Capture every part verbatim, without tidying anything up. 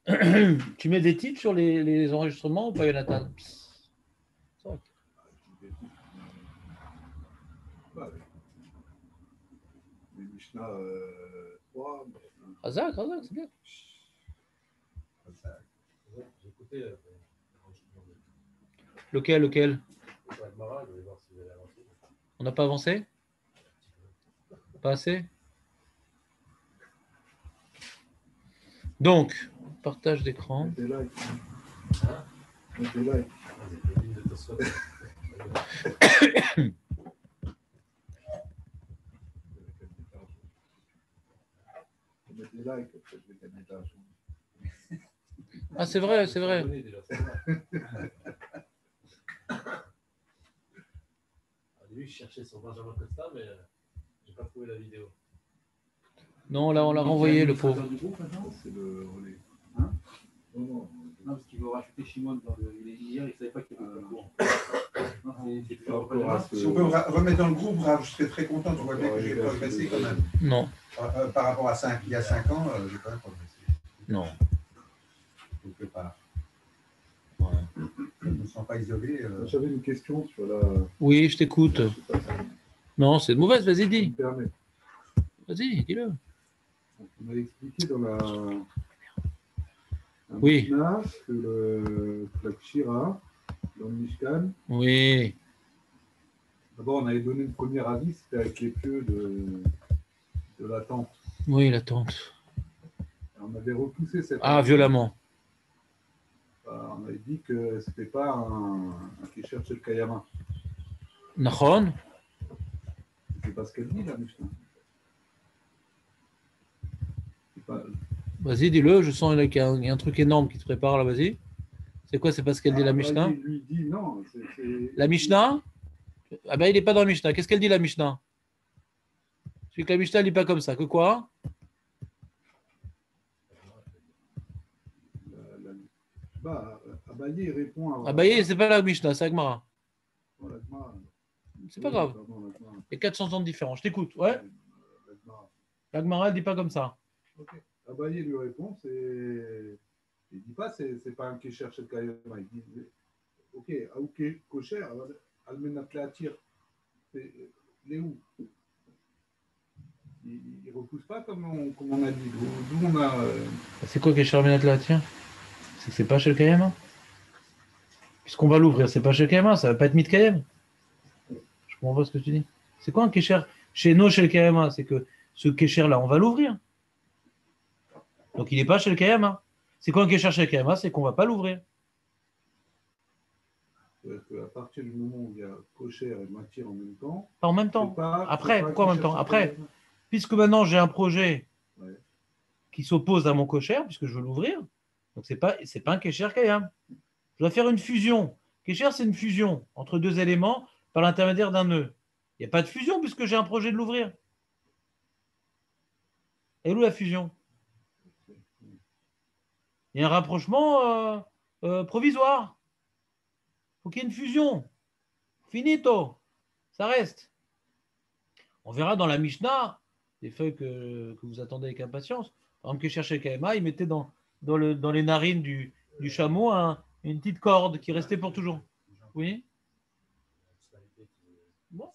Tu mets des titres sur les, les enregistrements ou pas, Jonathan? Les Mishnah euh, trois. Razak, Razak, c'est bien. J'ai écouté. Euh, lequel, lequel? On n'a pas avancé? Pas assez? Donc, partage d'écran. Mettez like. Hein? Mettez like. Mettez like. Ah, c'est vrai, c'est vrai. Lui, je cherchais sur Benjamin Costa, mais euh, j'ai pas trouvé la vidéo. Non, là, on l'a renvoyé, le pauvre. C'est le relais. Hein? Non, non. Non, parce qu'il veut rajouter Shimon dans le. Hier, il ne savait pas qu'il y avait un cours. Si on peut remettre dans le groupe, je serais très content. Tu vois bien que j'ai progressé quand même. Non. Euh, par rapport à cinq, il y a cinq ans, euh, j'ai quand même progressé. Non. Quelque part. Ouais. Je ne me sens pas isolé. Euh... J'avais une question sur la. Oui, je t'écoute. Non, c'est mauvaise, vas-y, dis. Vas-y, dis-le. On a expliqué dans la. Un oui. Mishnah, que le, la Kshira, dans le Mishkan. Oui. D'abord, on avait donné le premier avis, c'était avec les pieux de, de la tente. Oui, la tente. On avait repoussé cette. Ah, avis. Violemment. On avait dit que ce n'était pas un, un qui cherche le Kayama. Nachon. C'est pas ce qu'elle dit, la Mishnah. Pas... Vas-y, dis-le, je sens qu'il y a un, il y a un truc énorme qui te prépare là, vas-y. C'est quoi, c'est pas ce qu'elle ah, dit la Mishnah? Il lui dit non. C'est, c'est... La Mishnah? Ah ben il n'est pas dans la Mishnah. Qu'est-ce qu'elle dit la Mishnah? Celui que la Mishnah ne lit pas comme ça. Que quoi? la, la... Bah, Abaye répond à... Abaye, c'est pas la Mishnah, c'est Agmara. Oh, c'est pas oui, grave. Pardon, il y a quatre cents ans de différence. Je t'écoute. Ouais. L'Agmara, elle ne dit pas comme ça. Okay. Abaye lui répond, c'est... Il ne dit pas c'est, c'est pas un qui cherche le Kayama. Il dit, ok, Aouké Kocher, Almenat Leatir, c'est les où? Il ne repousse pas comme on, comme on a dit. D'où on a. Euh... C'est quoi Kesher Almenat Leatir? C'est que c'est pas chez le Kayama? Puisqu'on va l'ouvrir, c'est pas chez le Kayama, ça va pas être mis de Kayam. Je comprends pas ce que tu dis. C'est quoi un Kesher chez nous, chez le Kayama? C'est que ce Kesher là, on va l'ouvrir. Donc il n'est pas chez le Kayama. C'est quoi un Kesher chez le Kayama? C'est qu'on va pas l'ouvrir. À partir du moment où il y a Kocher et Matir en même temps. Pas en même temps. Pas, Après, pourquoi en même temps? Après, puisque maintenant j'ai un projet ouais. qui s'oppose à mon Kocher, puisque je veux l'ouvrir, donc c'est pas, c'est pas un Kesher Kayam. Je dois faire une fusion. Kesher, c'est une fusion entre deux éléments par l'intermédiaire d'un nœud. Il n'y a pas de fusion puisque j'ai un projet de l'ouvrir. Et où la fusion? Il y a un rapprochement euh, euh, provisoire. Il faut qu'il y ait une fusion. Finito. Ça reste. On verra dans la Mishnah, des feuilles que, que vous attendez avec impatience. Par exemple, que cherchait K M A, il mettait dans, dans, le, dans les narines du, du chameau un, une petite corde qui restait pour toujours. Oui. Bon.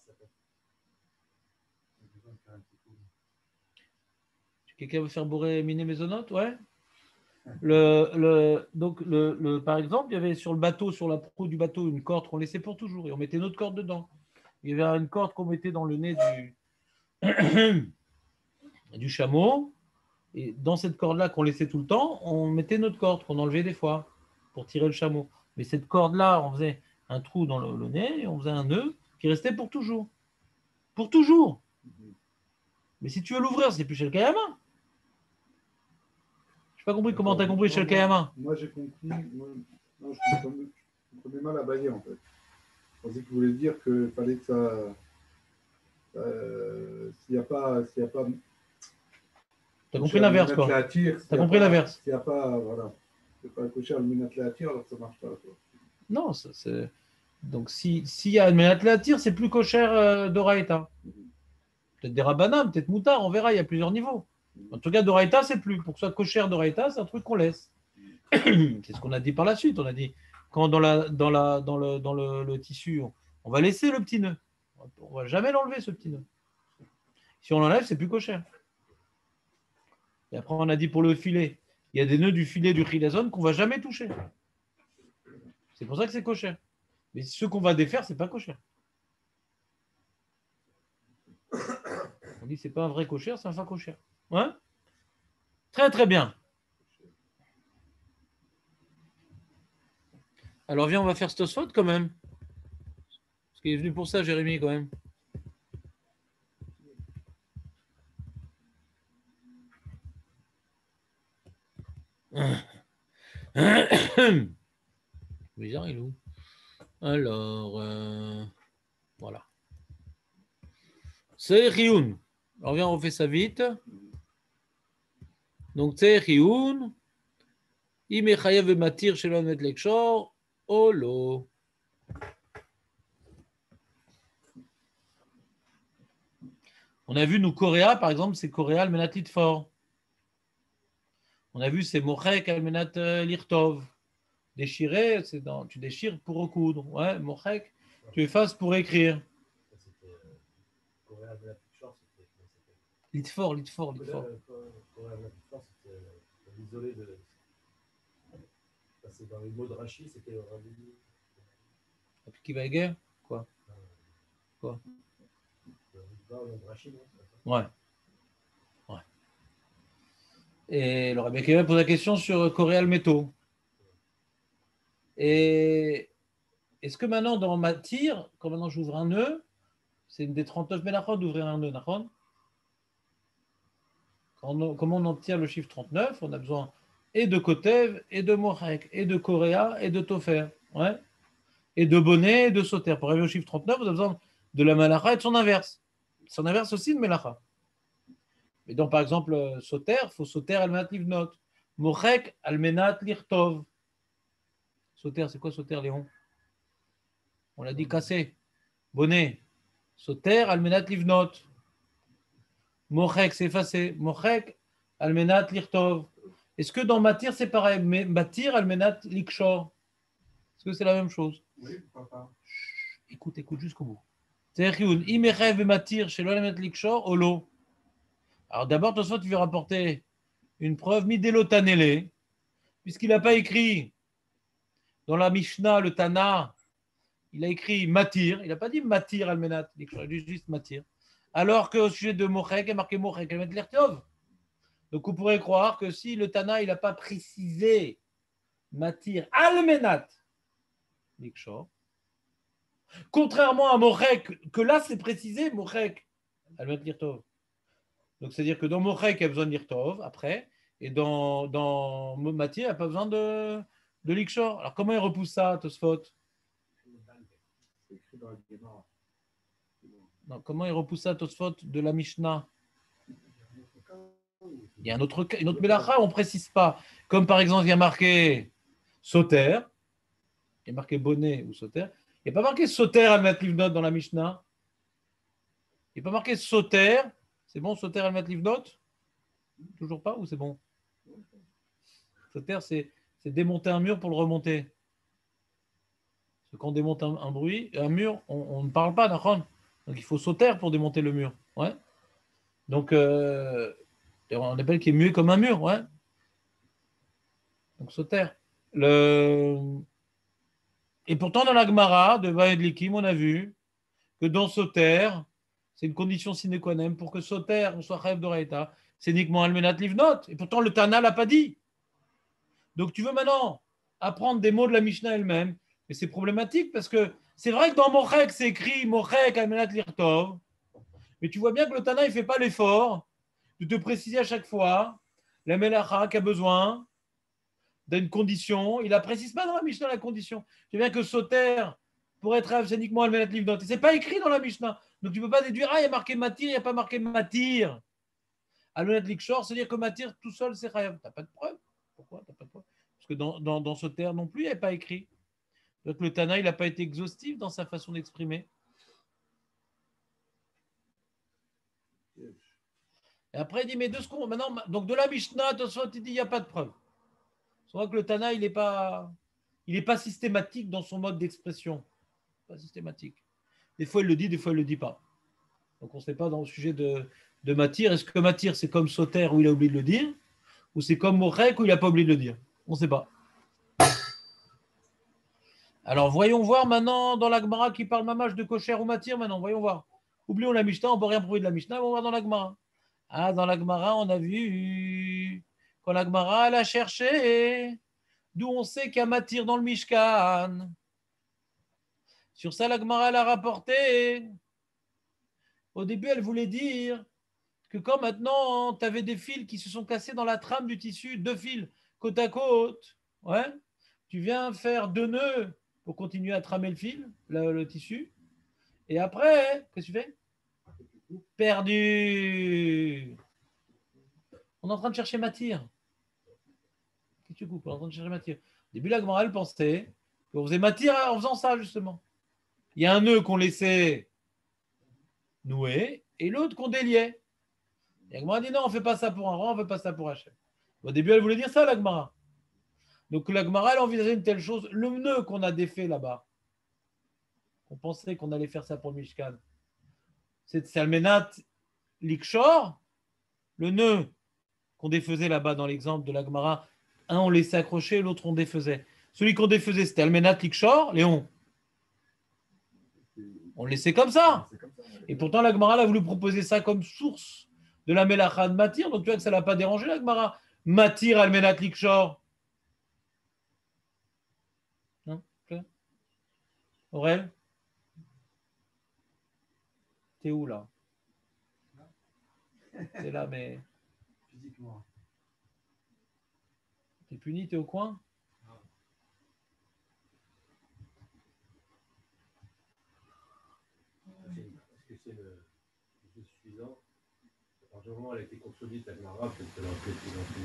Quelqu'un veut faire bourrer miner maisonnote? Ouais. Le, le, donc, le, le, par exemple, il y avait sur le bateau, sur la proue du bateau, une corde qu'on laissait pour toujours et on mettait notre corde dedans. Il y avait une corde qu'on mettait dans le nez du, du chameau. Et dans cette corde-là qu'on laissait tout le temps, on mettait notre corde qu'on enlevait des fois pour tirer le chameau. Mais cette corde-là, on faisait un trou dans le, le nez et on faisait un nœud qui restait pour toujours. Pour toujours. Mais si tu veux l'ouvrir, c'est plus chez le Kayama. Je n'ai pas compris comment tu as compris chez le Kayama. Moi, j'ai compris. Moi, non, je comprenais mal à bailler en fait. Je pensais qu'il voulait dire qu'il fallait que ça. Euh, s'il n'y a pas. S'il y a pas tu as compris l'inverse, quoi. Tu as compris l'inverse. S'il n'y a pas. Voilà. C'est pas cocher le minat la tire, alors ça ne marche pas. Quoi. Non, ça, c'est. Donc, s'il si y a le minat la tire, c'est plus cocher euh, d'Oraïta. Mm-hmm. Peut-être des rabanam, peut-être moutard, on verra, il y a plusieurs niveaux. En tout cas, d'Oraïta, c'est plus. Pour que ce soit cocher d'Oraïta, c'est un truc qu'on laisse. c'est ce qu'on a dit par la suite. On a dit, quand dans, la, dans, la, dans, le, dans le, le tissu, on, on va laisser le petit nœud. On ne va jamais l'enlever, ce petit nœud. Si on l'enlève, c'est plus cochère. Et après, on a dit pour le filet, il y a des nœuds du filet du chilazon qu'on ne va jamais toucher. C'est pour ça que c'est cochère. Mais ceux qu'on va défaire, ce n'est pas cochère. On dit que ce n'est pas un vrai cochère, c'est un fin cochère. Ouais, très très bien. Alors viens, on va faire cette faute quand même. Parce qu'il est venu pour ça, Jérémy, quand même. Bizarre, il est où? Alors, euh, voilà. C'est Rioun. Alors viens, on refait ça vite. Donc, c'est Rioun. Imechayev et Matir chez l'homme et Lekshor. Olo. On a vu, nous, Coréa, par exemple, c'est Coréa, le Menatit fort. On a vu, c'est Mochek, le Menat Lirtov. Déchirer, c'est dans, tu déchires pour recoudre. Ouais, Mochek, tu effaces pour écrire. Litfort, Litfort, Litfort. Isolé de. C'est dans les mots de Rachi, c'était. Qui va guerre? Quoi? Quoi? Ouais. Ouais. Et le Rabbi Akiva pose la question sur Coréal Métaux. Et est-ce que maintenant, dans ma tire, quand maintenant j'ouvre un nœud, c'est une des trente-neuf mélachot d'ouvrir un nœud, d'accord? Comment on obtient le chiffre trente-neuf? On a besoin et de Kotev, et de Morek, et de Coréa, et de Tofer. Ouais. Et de Bonnet, et de Soter. Pour arriver au chiffre trente-neuf, on a besoin de la Malacha et de son inverse. Son inverse aussi de Melacha. Mais donc, par exemple, Soter, il faut Soter Almenat Livnot. Morek Almenat Lirtov. Soter, c'est quoi Soter, Léon? On l'a dit cassé. Bonnet. Soter Almenat Livnot. Morek, c'est effacé. Morek Almenat Lirtov. Est-ce que dans Matir, c'est pareil? Mais Matir Almenat Likshor. Est-ce que c'est la même chose? Oui, papa. Écoute, écoute jusqu'au bout. C'est-à-dire Imerev et Matir chez l'Olemet Likshor, Olo. Alors d'abord, Tosfot, tu veux rapporter une preuve Midelo Tanele, puisqu'il n'a pas écrit dans la Mishnah, le Tana, il a écrit Matir, il n'a pas dit Matir Almenat Likshor, il a dit juste Matir. Alors qu'au sujet de Mochek, il a marqué Mochek Almenat Lirtov. Donc on pourrait croire que si le Tana, il n'a pas précisé Matir Almenat Likshor, contrairement à Mochek, que là c'est précisé, Mochek Almenat Lirtov. Donc c'est-à-dire que dans Mochek, il y a besoin de Lirtov après, et dans, dans Matir, il n'y a pas besoin de, de Likshor. Alors comment il repousse ça, Tosfot? C'est écrit dans la Gemara. Non, comment il repousse ça, Tosfot, de la Mishnah? Il y a un autre, une autre Melacha, on ne précise pas. Comme par exemple, il y a marqué Soter, il y a marqué Bonnet ou Soter. Il n'y a pas marqué Soter Almenat Livnot dans la Mishnah. Il n'y a pas marqué Soter. C'est bon, Soter Almenat Livnot? Toujours pas ou c'est bon? Soter, c'est, c'est démonter un mur pour le remonter. Parce que quand on démonte un, un bruit, un mur, on, on ne parle pas, d'accord? Donc il faut Soter pour démonter le mur. Ouais. Donc, euh, on appelle qu'il est muet comme un mur. Ouais. Donc Soter. Le... Et pourtant, dans la Gemara de Vaed Likim, on a vu que dans Soter, c'est une condition sine qua non pour que Soter soit Chayav d'Oraita, c'est uniquement Almenat Livnot. Et pourtant, le Tana ne l'a pas dit. Donc, tu veux maintenant apprendre des mots de la Mishnah elle-même, mais c'est problématique parce que c'est vrai que dans Mochek, c'est écrit Mochek Almenat Lirtov, mais tu vois bien que le Tana, il ne fait pas l'effort de te préciser à chaque fois la Melacha qui a besoin d'une condition. Il ne la précise pas dans la Mishnah la condition. Tu vois bien que Soter, pour être Rav, c'est uniquement Almenat Livnot. Et ce n'est pas écrit dans la Mishnah. Donc, tu ne peux pas déduire, ah, il y a marqué Matir, il n'y a pas marqué Matir. Almenat Likshor, c'est-à-dire que Matir tout seul, c'est Chayav. Tu n'as pas de preuve. Pourquoi tu n'as pas de preuve? Parce que dans, dans, dans Soter non plus, il n'est pas écrit. Donc, le Tana, il n'a pas été exhaustif dans sa façon d'exprimer. Et après, il dit, mais de ce qu'on. Maintenant, donc de la Mishnah, Tosfot, il dit, il n'y a pas de preuve. On voit que le Tana, il n'est pas, il est pas systématique dans son mode d'expression. Pas systématique. Des fois, il le dit, des fois, il ne le dit pas. Donc, on ne sait pas dans le sujet de, de Matir. Est-ce que Matir, c'est comme Soter où il a oublié de le dire, ou c'est comme Morek où il n'a pas oublié de le dire? On ne sait pas. Alors, voyons voir maintenant dans la Gemara qui parle mamage de Kocher ou Matir. Maintenant, voyons voir. Oublions la Mishnah, on ne peut rien prouver de la Mishnah, on va voir dans la Gemara. Ah, dans la Gemara, on a vu quand la Gemara, elle a cherché, d'où on sait qu'il y a Matir dans le Mishkan. Sur ça, la Gemara, elle a rapporté. Au début, elle voulait dire que quand maintenant, tu avais des fils qui se sont cassés dans la trame du tissu, deux fils, côte à côte, ouais, tu viens faire deux nœuds pour continuer à tramer le fil, le, le tissu. Et après, qu'est-ce que tu fais? Perdu. On est en train de chercher Matir. Qu'est-ce que tu coupes? On est en train de chercher Matir. Au début, la Gemara, elle pensait qu'on faisait Matir en faisant ça, justement. Il y a un nœud qu'on laissait nouer et l'autre qu'on déliait. Et la Gemara dit non, on ne fait pas ça pour un roi, on ne fait pas ça pour Hachem. Au début, elle voulait dire ça, la Gemara. Donc la Gemara, elle envisageait une telle chose. Le nœud qu'on a défait là-bas, on pensait qu'on allait faire ça pour le Mishkan, c'est Salmenat Likshor, le nœud qu'on défaisait là-bas dans l'exemple de la Gemara. Un, on laissait accrocher, l'autre, on défaisait. Celui qu'on défaisait, c'était Almenat Likshor, Léon. On le laissait comme ça. Et pourtant, la Gemara a voulu proposer ça comme source de la Melacha de Matir. Donc tu vois que ça ne l'a pas dérangé, la Gemara. Matir Almenat Likshor. Non? Aurel? T'es où là? T'es là, mais. Physiquement. T'es puni, t'es au coin? Est-ce que c'est le c'est suffisant? À partir du moment où elle a été contredite, la Gemara, peut-être qu'elle aurait pu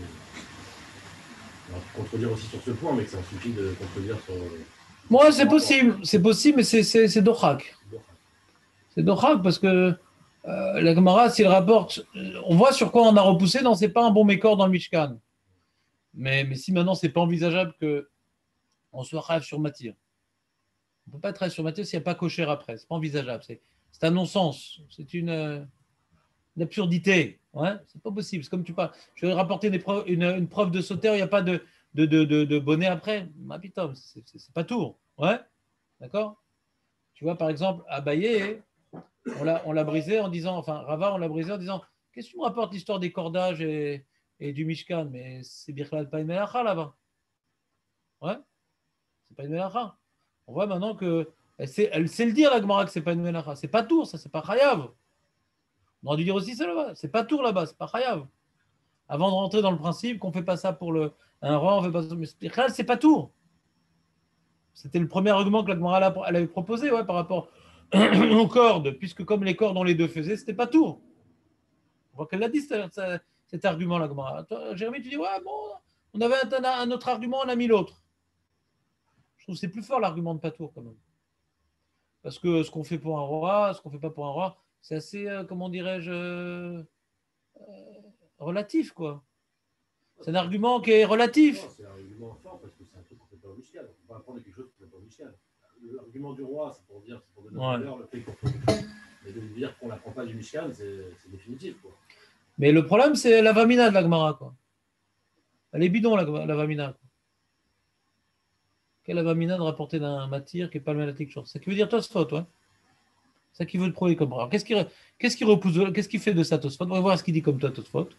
contredire aussi sur ce point, mais que ça suffit de contredire sur. Moi, c'est possible, c'est possible, mais c'est, c'est, c'est Dochak. C'est Dochak parce que euh, la Gemara, s'il rapporte, on voit sur quoi on a repoussé, non, c'est pas un bon mécor dans le Mishkan. Mais, mais si maintenant, c'est pas envisageable qu'on soit rêve sur Matir. On ne peut pas être rêve sur Matir s'il n'y a pas cocher après. C'est pas envisageable. C'est, c'est un non-sens. C'est une, euh, une absurdité. Ouais, c'est pas possible. C'est comme tu parles. Je vais rapporter une, preuve, une, une preuve de sauter, il n'y a pas de, de, de, de, de bonnet après. Ma putain, c'est, c'est, c'est pas tour. Ouais, d'accord? Tu vois, par exemple, Abaye, on l'a, on l'a brisé en disant, enfin, Rava, on l'a brisé en disant, qu'est-ce que tu me rapportes l'histoire des cordages et, et du Mishkan? Mais c'est Birklal pas une Melacha là-bas. Ouais, c'est pas une Melacha. On voit maintenant que elle sait, elle sait le dire, la Gemara, que c'est pas une Melacha. C'est pas tour, ça, c'est pas Chayav. On aurait dû dire aussi ça là-bas. C'est pas tour là-bas, c'est pas Chayav. Avant de rentrer dans le principe qu'on fait pas ça pour le, un roi, on fait pas ça. Mais Birklal, c'est pas tour. C'était le premier argument que la Gemara elle avait proposé, ouais, par rapport aux cordes, puisque comme les cordes on les deux faisaient, c'était pas tour. On voit qu'elle l'a dit cet, cet argument, la Gemara. Toi, Jérémy, tu dis, ouais, bon, on avait un, un autre argument, on a mis l'autre. Je trouve que c'est plus fort l'argument de pas tour quand même. Parce que ce qu'on fait pour un roi, ce qu'on fait pas pour un roi, c'est assez, euh, comment dirais-je, euh, relatif, quoi. C'est un argument qui est relatif. Non, c'est un argument fort parce que c'est un truc qu'on ne fait pas au Mishkan. On ne peut pas apprendre quelque chose qu'on ne fait pas au Mishkan. L'argument du roi, c'est pour dire, c'est pour donner Ouais. valeur le fait qu'on fait quelque chose. Mais de dire qu'on ne l'apprend pas du Mishkan, c'est, c'est définitif, quoi. Mais le problème, c'est la vamina de la Gemara, quoi. Elle est bidon, la, la vamina. Quoi. Quelle vamina de rapporter d'un matir qui n'est pas le mélatique chose. C'est ce qui veut dire Tosfot, ouais. C'est ça qui veut le prouver comme bras. Qu'est-ce qui, qu'est-ce qui repousse, qu'est-ce qui fait de ça Tosfot? On va voir ce qu'il dit comme toi, Tosfot.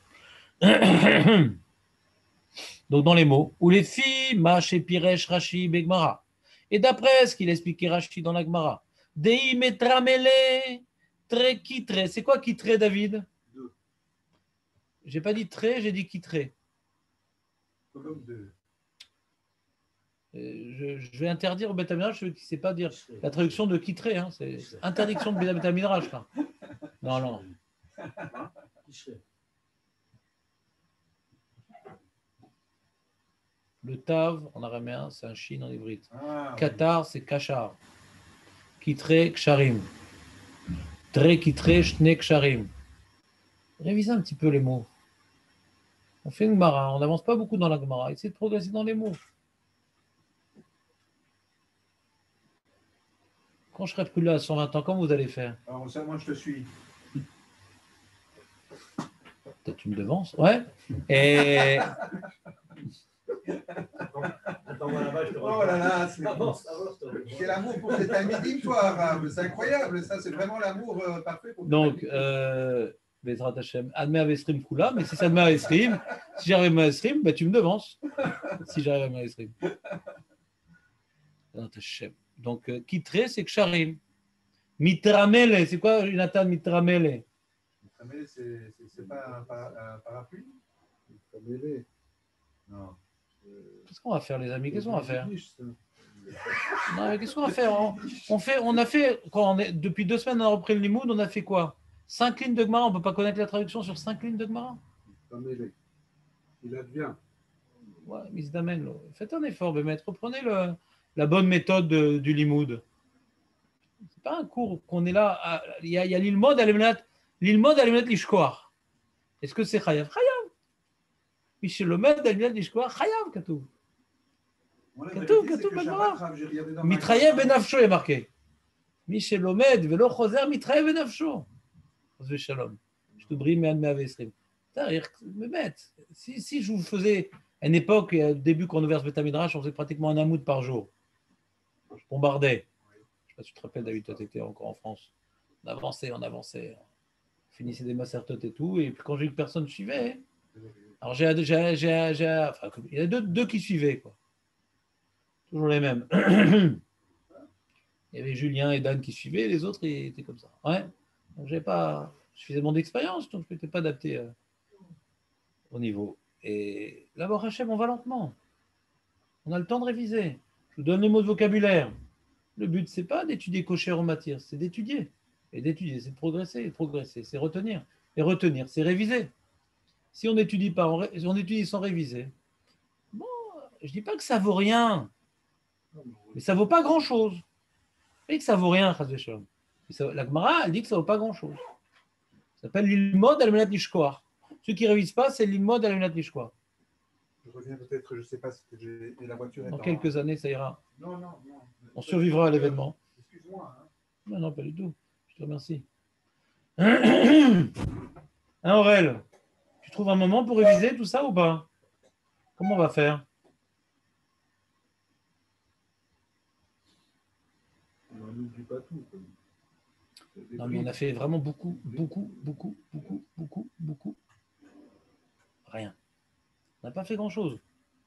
Donc, dans les mots, ou les filles, Mash et Piresh, Rashi, Begmara. Et d'après ce qu'il expliquait Rashi dans la Gemara, Dei metramele, tre kitre. C'est quoi kitre, David? Deux. J'ai pas dit très, j'ai dit kitre. Comme deux. Je, je vais interdire au Beth Midrash, je ne sais pas dire la traduction de kitre. Hein, c'est interdiction de Beth Midrash. Là. Non, non. Le tav en araméen, c'est un shin en hybride. Ah, Qatar, c'est kachar. Kitre, ksharim. Tre, kitre, shne, ksharim. Révisez un petit peu les mots. On fait une Gemara, on n'avance pas beaucoup dans la Gemara. Essayez de progresser dans les mots. Quand je serai plus là à cent vingt ans, comment vous allez faire? Alors, ça, moi, je te suis. Peut-être tu me devances. Ouais. Et Attends-moi là-bas, je te Oh rejoins. là là, c'est Avance, avance, je te rejoins. c'est l'amour pour cet ami, toi, Arabe. C'est incroyable. Ça, c'est vraiment l'amour euh, parfait pour donc, euh, Bezrat Hashem, Admet Avestrim Kula, mais si c'est Admet Avestrim, si j'arrive à Avestrim, ben tu me devances. Si j'arrive à Avestrim. Bezrat Hashem. Donc, euh, Kitre, c'est Ksharim. Mitramele, c'est quoi, Jonathan, Mitramele? Mais c'est c'est- c'est pas un, par- un parapluie? Camélé. Non. Qu'est-ce qu'on va faire, les amis? Qu'est-ce qu'on va faire? Ça. Non, mais qu'est-ce qu'on va faire? On, on fait, on a fait, quand on est, depuis deux semaines, on a repris le Limoud, on a fait quoi? Cinq lignes de Gemara, on ne peut pas connaître la traduction sur cinq lignes de Gemara? Camélé. Il advient. Ouais, Miss Damen, là. Faites un effort, maître. Reprenez le, la bonne méthode de- du Limoud. C'est pas un cours qu'on est là. à- Il y a, il y a l'ilmod alemenat, l'ilmod alemenat lishkoar. Est-ce que c'est chayav? Chayav. Michel Lomed alemenat lishkoar, chayav, Katoub. Moi, la Katoub, vérité, c'est Katoub, que ben Shabbat, voilà. Rav, il y avait dans ma- Mitrayev benafsho est marqué. Michel Lomed, velo choser, mitrayev benafsho. Chas Shalom. Je te brille, mais admet avestrim. Me mettre. Si, si je vous faisais à une époque, au début, quand on ouvert ce Beth Midrash, on faisait pratiquement un amoud par jour. Je bombardais. Je ne sais pas si tu te rappelles, David, toi, tu étais encore en France. On avançait, on avançait. On finissait des macertotes et tout. Et puis quand j'ai eu que personne ne suivait, alors j'ai, j'ai, j'ai, j'ai- enfin, il y a deux, deux qui suivaient, quoi. Toujours les mêmes. Il y avait Julien et Dan qui suivaient, les autres ils étaient comme ça. Ouais. Donc j'ai pas suffisamment d'expérience, donc je n'étais pas adapté euh, au niveau. Et là, Baruch Hashem, on va lentement. On a le temps de réviser. Je vous donne les mots de vocabulaire. Le but, c'est pas d'étudier cocher en matière, c'est d'étudier. Et d'étudier, c'est de progresser. Et progresser, c'est retenir. Et retenir, c'est réviser. Si on n'étudie pas, on, ré... si on étudie sans réviser, bon, je dis pas que ça vaut rien, mais ça vaut pas grand-chose. Et que ça vaut rien, Chas v'Shalom. La Gemara, elle dit que ça vaut pas grand-chose. Ça s'appelle l'ilmod al-menat lishkoar. Ceux qui ne révisent pas, c'est l'ilmod al-menat lishkoar. Je reviens peut-être, je ne sais pas si j'ai et la voiture est Dans en- quelques années, ça ira. Non, non, non. On survivra à l'événement. Excuse-moi. Hein. Non, non, pas du tout. Je te remercie. Hein, Aurel, tu trouves un moment pour réviser tout ça ou pas? Comment on va faire? On n'oublie pas tout. quoi. Des Non, mais on a briques. fait vraiment beaucoup, beaucoup, beaucoup, beaucoup, beaucoup, beaucoup. Rien. On n'a pas fait grand-chose.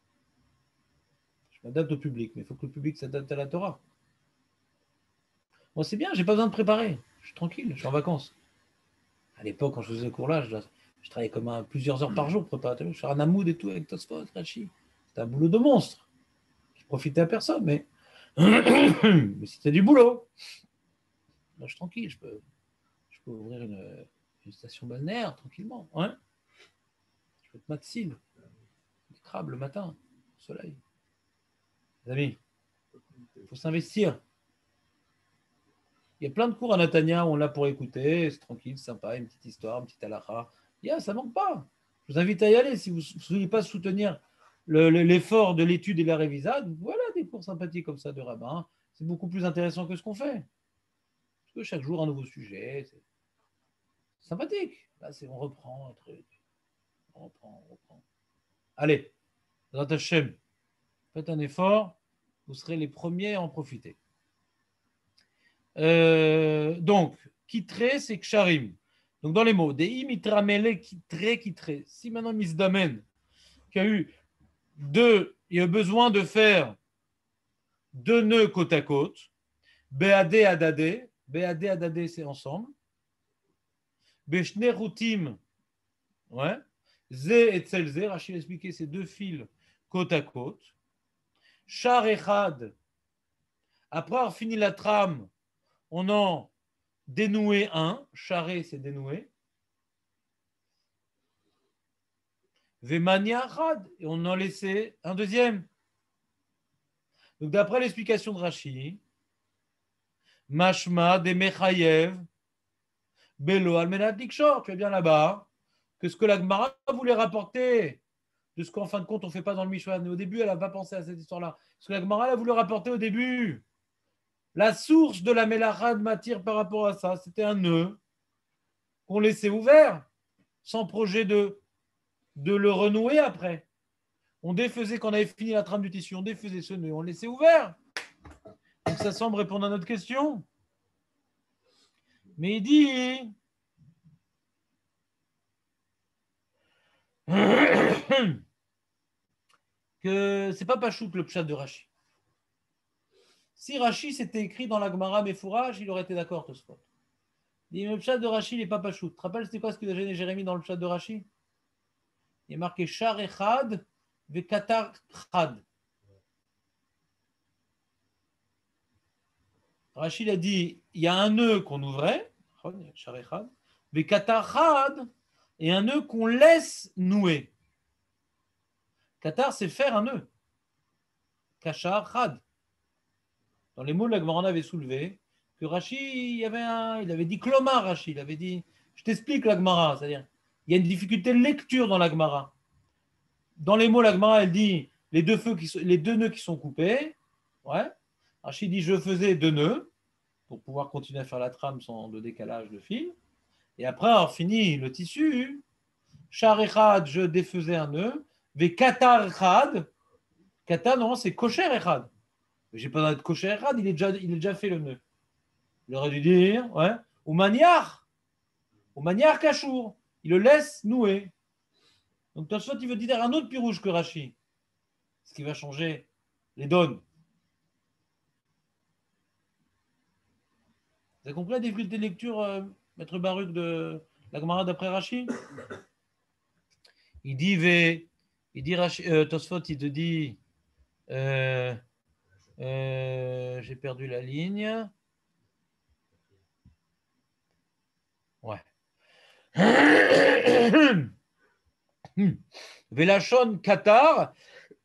Je m'adapte au public, mais il faut que le public s'adapte à la Torah. Bon, c'est bien, j'ai pas besoin de préparer. Je suis tranquille, je suis en vacances. À l'époque, quand je faisais ce cours-là, je, je travaillais comme un, plusieurs heures par jour préparateur. Je faisais un amoud et tout avec Tosfot, Rachi. C'était un boulot de monstre. Je profitais à personne, mais, mais c'était du boulot. Là, je suis tranquille, je peux, je peux ouvrir une, une station balnéaire tranquillement. Hein, je peux être matsil, des crabes le matin, au soleil. Les amis, il faut s'investir. Il y a plein de cours à Natania où on l'a pour écouter, c'est tranquille, sympa, une petite histoire, une petite halakha. Yeah, ça manque pas. Je vous invite à y aller. Si vous ne voulez pas soutenir le, le, l'effort de l'étude et la révisade, voilà des cours sympathiques comme ça de rabbin. C'est beaucoup plus intéressant que ce qu'on fait. Parce que chaque jour, un nouveau sujet. C'est sympathique. Là, c'est, on reprend un truc. On reprend, on reprend. Allez, Bezrat Hashem, faites un effort. Vous serez les premiers à en profiter. Euh, donc, kitré, c'est ksharim. Donc, dans les mots, des imitramele, kitré, kitré. Si maintenant Misdamen, qui a eu deux, il a besoin de faire deux nœuds côte à côte, béadé, adadé, béadé, adadé, c'est ensemble, beshne routim, ouais, zé et tselzé, Rachid a expliqué, c'est deux fils côte à côte, char echad, après avoir fini la trame, on en dénoué un, charré c'est dénoué, Vemania Achad, et on en laissait un deuxième. Donc d'après l'explication de Rashi, Mashma de Mechayev, Belo Almenat Dikshor, tu es bien là-bas, que ce que la Gemara voulait rapporter de ce qu'en fin de compte, on ne fait pas dans le Mishwan. Et au début, elle n'a pas pensé à cette histoire-là. Parce que la Gemara, elle a voulu rapporter au début. La source de la Mélacha de matière par rapport à ça, c'était un nœud qu'on laissait ouvert, sans projet de, de le renouer après. On défaisait, quand on avait fini la trame du tissu, on défaisait ce nœud, on le laissait ouvert. Donc ça semble répondre à notre question. Mais il dit que c'est pas Pachout le pshat de Rashi. Si Rashi s'était écrit dans la Gemara Mefourage, il aurait été d'accord, Tosfot. Il dit, le pshat de Rashi, il n'est pas Pachout. Tu te rappelles, c'était quoi ce que a gêné Jérémie dans le pshat de Rashi? Il est marqué Char Echad ve Katar Chad. Rashi a dit, il y a un nœud qu'on ouvrait, Char Echad, ve Katar Chad, et un nœud qu'on laisse nouer. Katar, c'est faire un nœud. Kachar Chad. Dans les mots de la Gemara, on avait soulevé que Rashi, il, y avait un, il avait dit Klomar, Rashi, il avait dit, je t'explique la Gemara, c'est-à-dire, il y a une difficulté de lecture dans la Gemara. Dans les mots, la Gemara, elle dit les deux, feux qui sont, les deux nœuds qui sont coupés. Ouais. Rashi dit je faisais deux nœuds pour pouvoir continuer à faire la trame sans de décalage de fil. Et après avoir fini le tissu, Char Echad, je défaisais un nœud. Ve Katar Echad. Katar, non, c'est Kosher Echad. Mais j'ai pas besoin de Kosher Echad, il est déjà, il est déjà fait le nœud. Il aurait dû dire, ouais, ou maniar, ou maniar Kachour. Il le laisse nouer. Donc, Tosfot, il veut dire un autre pirouge que Rashi. Ce qui va changer les donnes. Vous avez compris la difficulté de lecture, euh, Maître Baruch, de la Gemara d'après Rashi? Il dit, v, il dit Rashi, euh, Tosfot, il te dit, euh, euh, j'ai perdu la ligne. Ouais. Velachon Qatar.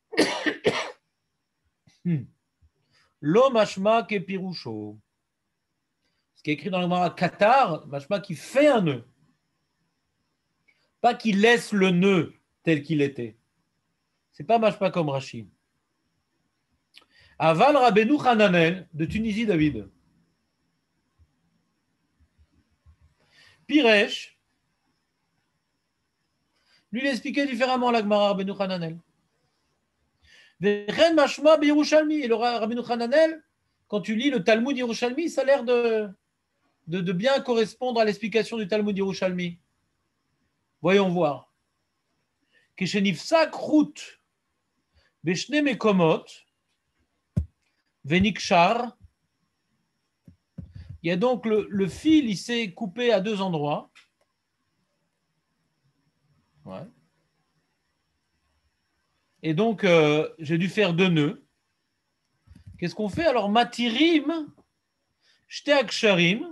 Lo mashma ke pirusho. Ce qui est écrit dans le Gemara Qatar, mashma qui fait un nœud. Pas qui laisse le nœud tel qu'il était. C'est pas mashma comme Rashi. Aval Rabbeinu Hananel de Tunisie, David. Piresh, lui, il expliquait différemment la Gemara Rabbeinu Hananel. Vechen mashma b'Yerushalmi. Et le Rabbeinu Hananel, quand tu lis le Talmud Yerushalmi, ça a l'air de, de, de bien correspondre à l'explication du Talmud Yerushalmi. Voyons voir. Keshenifsak rout b'shne mekomot venikshar. Il y a donc le, le fil, il s'est coupé à deux endroits. Ouais. Et donc, euh, j'ai dû faire deux nœuds. Qu'est-ce qu'on fait? Alors, matirim, shte aksharim,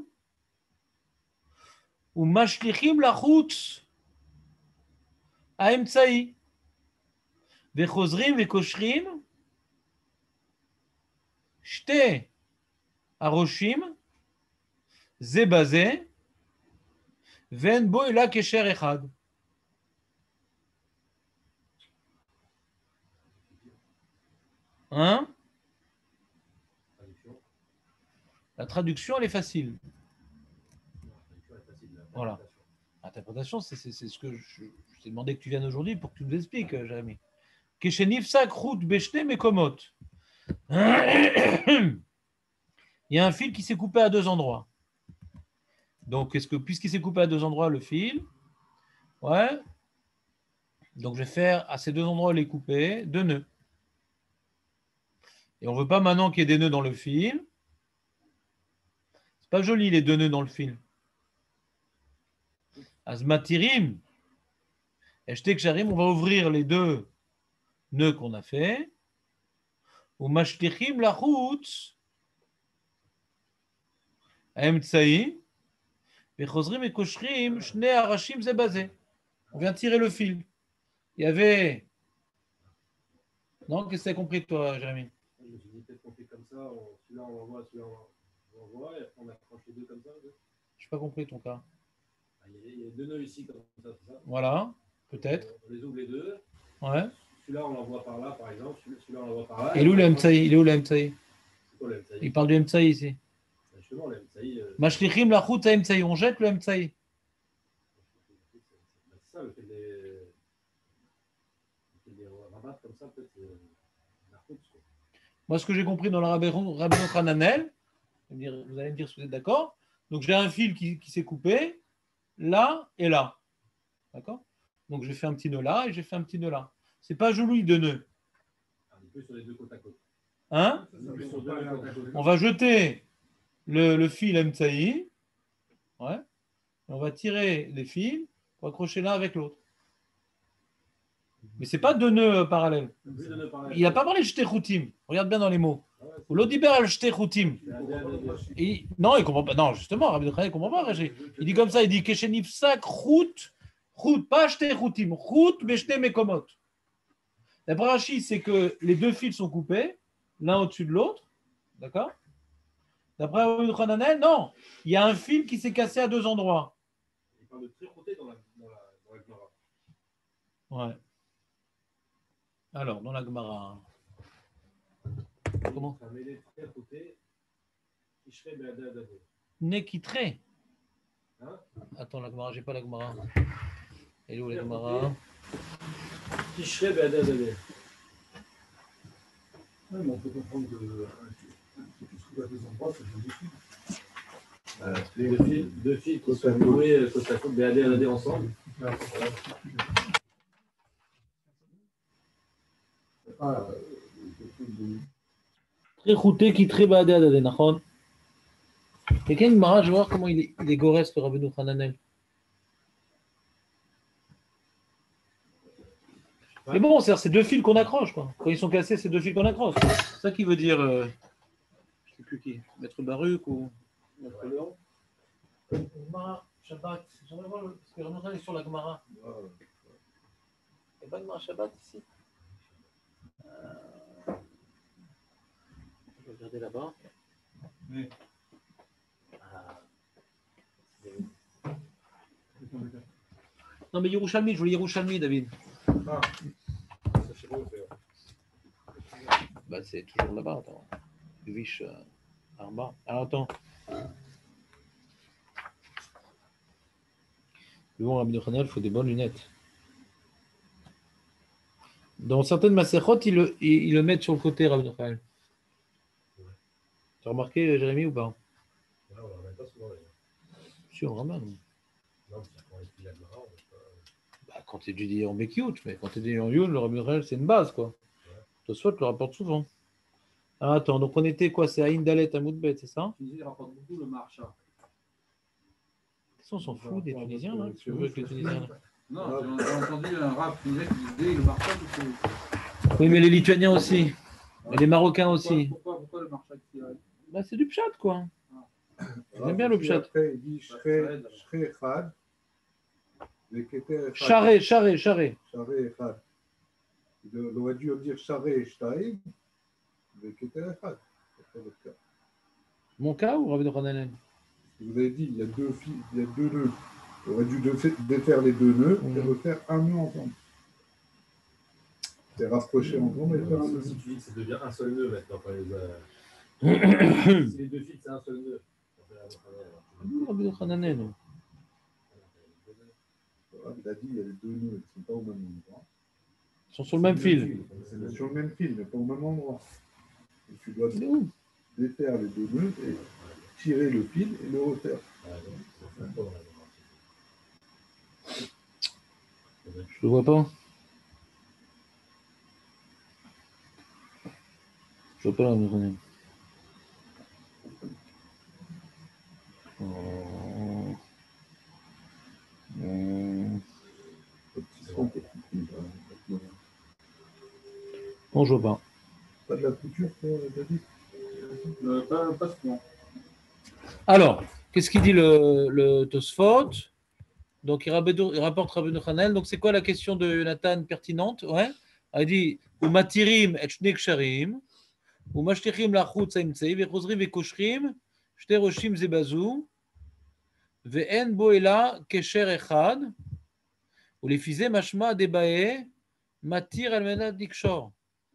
ou mashlichim lachutz, aemtsaï, vechozrim vekoshrim, shte aroshim, zebazé, ven bo ela kesher echad. Hein? La traduction, elle est facile. Voilà. L'interprétation, c'est, c'est, c'est ce que je, je t'ai demandé que tu viennes aujourd'hui pour que tu nous expliques, Jérémy. Keshenifsak rout beshne mekomot. Il y a un fil qui s'est coupé à deux endroits. Donc, est-ce que, puisqu'il s'est coupé à deux endroits, le fil, ouais. Donc, je vais faire à ces deux endroits les couper, deux nœuds. Et on ne veut pas maintenant qu'il y ait des nœuds dans le fil. C'est pas joli les deux nœuds dans le fil. Azmatirim, Eshtek-sharim, on va ouvrir les deux nœuds qu'on a fait. Ou mashtichim lachutz, aemtsaï, vechozrim et koshrim, shne arashim zebazé. On vient tirer le fil. Il y avait. Non, qu'est-ce que tu as compris, toi, Jérémy? Je me suis dit, peut-être qu'on fait comme ça, on, celui-là on l'envoie, celui-là on l'envoie, et après on accroche les deux comme ça. Deux. Je n'ai pas compris ton cas. Ah, il, y a, il y a deux nœuds ici, comme ça, c'est ça. Voilà, peut-être. On, on les ouvre les deux. Ouais. Celui-là, on l'envoie par là, par exemple. Celui-là, on l'envoie par là. Et il est où le Emtsaï? Il est où le Emtsaï? C'est quoi le Emtsaï? Il parle du Emtsaï ici. Justement, le Emtsaï. euh, Mashlichim la route à Emtsaï. On jette le Emtsaï. C'est ça, le fait des. Le fait des rabattre comme ça, peut-être. euh, la route, quoi. Moi, ce que j'ai compris dans le Rabbi Hananel, vous allez me dire si vous êtes d'accord. Donc, j'ai un fil qui, qui s'est coupé là et là. D'accord? Donc, j'ai fait un petit nœud là et j'ai fait un petit nœud là. C'est pas joli de nœud. Un peu sur les deux côtes à côte. Hein? Un peu sur deux côtes à côte. On va jeter le, le fil Emtsaï. Ouais. Et on va tirer les fils pour accrocher l'un avec l'autre. Mais c'est pas deux nœuds parallèles. Plus de nœuds pareils. Il n'a pas parlé de Shtechoutim. Regarde bien dans les mots. Ah ouais, c'est- Ou l'Odiber al Shtechoutim. c'est un D N A. Il- Non, il comprend pas. Non, justement, Rabbi Yochanan ne comprend pas, Régis. Il dit comme ça, il dit Keshenif sak route, route, pas Shtechoutim, route, mais Shtech mekomot. D'après Rashi, c'est que les deux fils sont coupés, l'un au-dessus de l'autre. D'accord? D'après Rabbi Yochanan, non. Il y a un fil qui s'est cassé à deux endroits. Il parle de trichoté dans la dans la dans la Gemara. Ouais. Alors, dans la Gemara. Comment? Un mêlé trichoté. Ishre be'ada adade. Nekitre. Hein? Attends, la Gemara, j'ai pas la Gemara. Elle est où la Gemara? Ishre be'ada adade. Ouais, mais on peut comprendre que euh, que tu te trouves à deux endroits, c'est deux fils. Euh, Deux fils, deux fils qui sont noués côte à côte, be'ada adade ensemble. Ah, euh, quelque chose de- Très routé qui très badé à Dadé, Nachon. Quelqu'un de Mara, je vais voir comment il est, il est gorès, le Rabbeinu Hananel. Mais bon, c'est c'est deux fils qu'on accroche, quoi. Quand ils sont cassés, c'est deux fils qu'on accroche. C'est ça qui veut dire, euh, je ne sais plus qui, Maître Baruch ou Maître Léon. Gemara, Shabbat, j'aimerais voir, le- parce que Rabbeinu Hananel est sur la Gemara. Ah, Il n'y a pas de Gemara Shabbat ici. Euh, Je vais regarder là-bas. Oui. Ah. Non, mais Yerushalmi, je voulais Yerushalmi, David. Ah, Je sais pas où c'est. Bah, c'est toujours là-bas, attends. Vish euh, Arba. Alors, attends. Le bon Rabbi Yochanan, il faut des bonnes lunettes. Dans certaines Masechot, ils le, ils, ils le mettent sur le côté, Rabbi Yochanan. Tu as remarqué, Jérémy, ou pas? Ouais, on ne pas souvent d'ailleurs. Si, on ramène. Non, mais quand on écrit la Gemara, on ne pas. Bah, quand tu étudies en Bekiout, mais quand tu étudies en Yul, le Rabbi Yochanan, c'est une base, quoi. Toi, soit tu le rapportes souvent. Alors, attends, donc on était quoi? C'est Aïn Dalet à Moudbet, c'est ça? Tunisie rapporte beaucoup le marcha. Qu'est-ce qu'on s'en fout des Tunisiens, là? Qu'est-ce que tu veux avec les Tunisiens, là? Non, j'ai j'ai entendu un rap tunisien qui disait le marcha, c'est. Oui, mais les Lituaniens aussi. Et les Marocains aussi. Pourquoi, pourquoi le marcha qui arrive? Bah, c'est du pchat, quoi. Alors, J'aime bien le puis pchat. Après, il dit Shre Shre Echad. Les Keter Echad. Charré, charré, charré. Shre Echad. Il aurait dû dire Shre Shtaim. Les Keter Echad. C'est pas votre cas. Mon cas ou Rabbi Yochanan? Vous avez dit, il y a deux fils, il y a deux nœuds. Il aurait dû défa- défaire les deux nœuds et Mhm. refaire un nœud ensemble. C'est rapprocher ensemble et faire un nœud. Si tu dis que ça devient un seul nœud maintenant, quand les, euh... si les deux fils, c'est un seul nœud. Rabbi Yochanan, non. Voilà, il a dit, il y a les deux nœuds, ils ne sont pas au même endroit. Ils sont sur le même fil. C'est sur le même fil, mais pas au même endroit. Et tu dois Il est où? défaire les deux nœuds et tirer le fil et le refaire. Je le vois pas. Je vois pas Rabbi Yochanan. Oh. Hum. Petit son, petit son. Non, je vois pas. Pas de la couture, toi, David? Euh, pas, pas souvent. Alors, qu'est-ce qu'il dit le, le Tosfot? Donc, il, rabedou- il rapporte Rabbi Yochanan. Donc, c'est quoi la question de Nathan pertinente? Ouais. Il dit ou matirim et shne ksharim, ou mashtichim lachutz haimtzei, vechozrim vekoshrim, shte roshim zebazu, ve'en bo ela kesher echad, ou les fizeh mashma debae, Matir al-Menat Dikshor.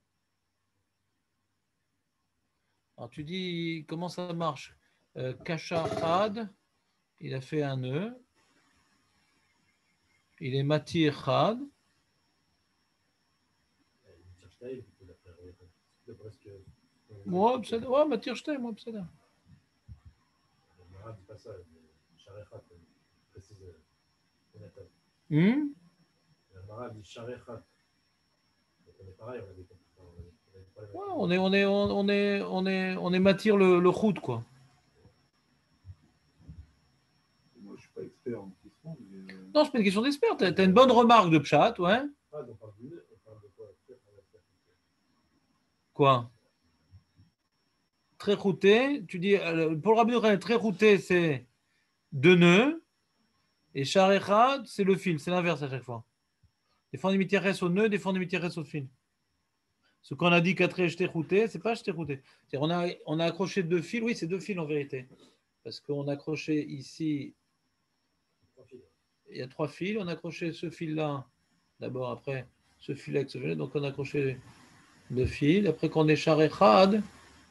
Alors tu dis comment ça marche? euh, Kasha Had, il a fait un nœud. Il est Matir Had. Moi, ouais, Matir Shtei, moi, Psada. Le dit pas ça, Sharechat, précise. Hmm? Le Mara dit Sharechat. On est pareil, on a des Ouais, on est, on est, on est, on est, on est Matir le, le route, quoi. Moi, je suis pas expert en tissement, mais. euh, Non, c'est pas une question d'expert. Tu as une bonne remarque de Pshat, ouais. Ah, donc on parle du nœud, on parle de quoi? Quoi? Très routé. Tu dis, euh, pour le Rabbi Yochanan, très routé, c'est deux nœuds. Et Sharechad, c'est le fil. C'est l'inverse à chaque fois. Des fois, on est mitieres au nœud, des fois, on est mitieres au fil. Ce qu'on a dit qu'après jeté routé, c'est pas jeté routé. C'est-à-dire, on a, on a accroché deux fils. Oui, c'est deux fils en vérité. Parce qu'on a accroché ici. Il y a trois fils. On a accroché ce fil-là. D'abord, après, ce fil avec ce fil. Donc, on a accroché deux fils. Après qu'on est Sharechad.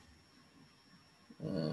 Euh,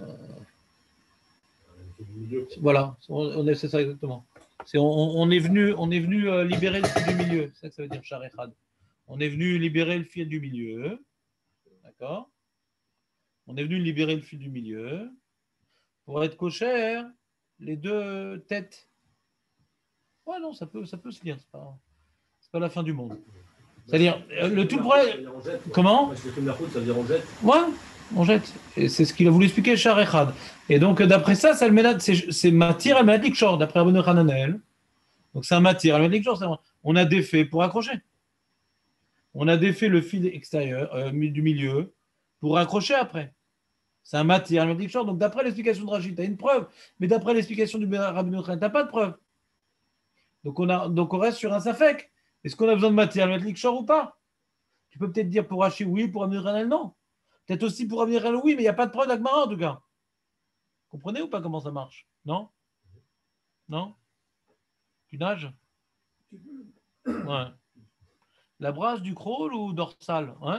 voilà, on est, c'est ça exactement. C'est, on, on est venu, on est venu euh, libérer le fil du milieu. C'est ça que ça veut dire Sharechad. On est venu libérer le fil du milieu. D'accord? On est venu libérer le fil du milieu. Pour être cocher, les deux têtes. Ouais, non, ça peut, ça peut se lire. C'est pas, c'est pas la fin du monde. C'est-à-dire, euh, le tout problème. Comment? Ça veut dire on jette. Ouais, on jette. Et c'est ce qu'il a voulu expliquer Sharechad. Et donc, d'après ça, ça le c'est, c'est Matir al-Menat Likshor, d'après Rabbeinu Hananel. Donc, c'est un Matir al-Menat Likshor. On a défait pour accrocher. On a défait le fil extérieur euh, du milieu pour accrocher après. C'est un Matir al-Menat Likshor. Donc, d'après l'explication de Rachid, tu as une preuve. Mais d'après l'explication du Rabbeinu Hananel, tu n'as pas de preuve. Donc on, a, donc, on reste sur un Safek. Est-ce qu'on a besoin de Matir al-Menat Likshor ou pas? Tu peux peut-être dire pour Rachid oui, pour Rabbeinu Hananel non. Peut-être aussi pour Rabbeinu Hananel oui, mais il n'y a pas de preuve d'Agmara en tout cas. Comprenez ou pas comment ça marche? Non? Non? Tu nages? Ouais. La brasse du crawl ou dorsale? Hein?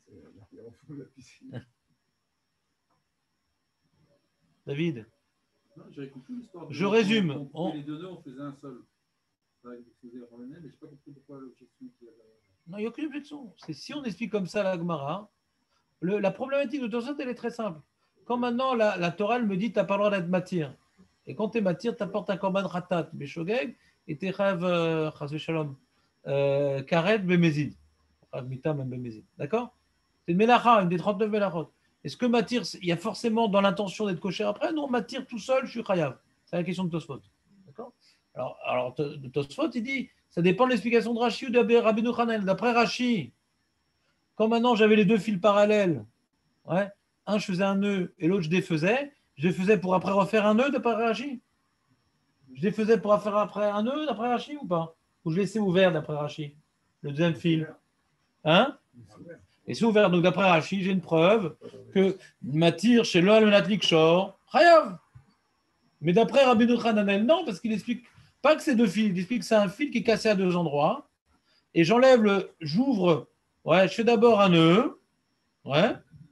David? Non, j'avais compris l'histoire. Je résume. On, on, On... Les deux nœuds, on faisait un seul. Ça a exposé la mais je n'ai pas compris pourquoi l'objection qu'il y avait. Non, il n'y a aucune objection. C'est si on explique comme ça la Gemara, le, la problématique de Tosfot, elle est très simple. Quand maintenant la, la Torah elle me dit tu n'as pas le droit d'être matir. Et quand tu es matir, tu apportes un korban ratat, beshogeg, et tu es rêve, chas shalom, karet, bemezid. Rêve mitam, bemezid. D'accord? C'est une mélacha, une des trente-neuf mélachot. Est-ce que matir, il y a forcément dans l'intention d'être coché après? Non, matir tout seul, je suis chayav. C'est la question de Tosfot. D'accord? Alors, alors Tosfot, il dit, ça dépend de l'explication de Rashi ou de Rabbeinu Hananel. D'après Rashi, quand maintenant j'avais les deux fils parallèles, ouais, un je faisais un nœud et l'autre je défaisais, je défaisais pour après refaire un nœud d'après Rashi. Je défaisais pour faire après un nœud d'après Rashi ou pas? Ou je laissais ouvert d'après Rashi, le deuxième fil. Hein? Et c'est ouvert. Donc d'après Rashi, j'ai une preuve que Matir chez l'Ol Menat Likshor, chayav. Mais d'après Rabbeinu Hananel, non, parce qu'il explique pas que c'est deux fils, il explique que c'est un fil qui est cassé à deux endroits. Et j'enlève le, j'ouvre, ouais, je fais d'abord un nœud, ouais.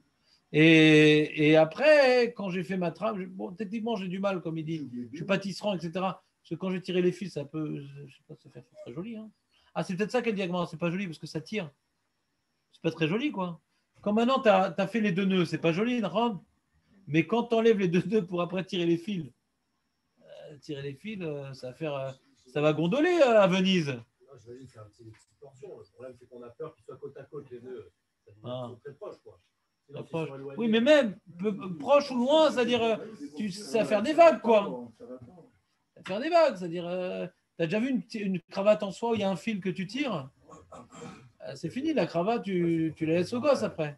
Et, et après, quand j'ai fait ma trame, je, bon, techniquement, j'ai du mal, comme il dit. Je suis pas tisserand, et cetera. Parce que quand j'ai tiré les fils, ça peut, je sais pas, ça fait très joli. Hein. Ah, c'est peut-être ça qu'elle dit, c'est pas joli parce que ça tire. C'est pas très joli, quoi. Quand maintenant, tu as, as fait les deux nœuds, c'est pas joli, Ron. Mais quand tu enlèves les deux nœuds pour après tirer les fils, euh, tirer les fils, euh, ça va faire, euh, ça va gondoler euh, à Venise. Non, j'imagine que c'est un petit, une petite portion. Le problème, c'est qu'on a peur qu'ils soient côte à côte, les nœuds. Ah. Ils sont très proches, quoi. Très proche. Oui, mais même peu, proche ou loin, c'est-à-dire, euh, tu, ça va faire des vagues, quoi. Ça va faire des vagues, c'est-à-dire, euh, tu as déjà vu une, une cravate en soie où il y a un fil que tu tires? euh, C'est fini, la cravate, tu, tu la laisses au gosse après.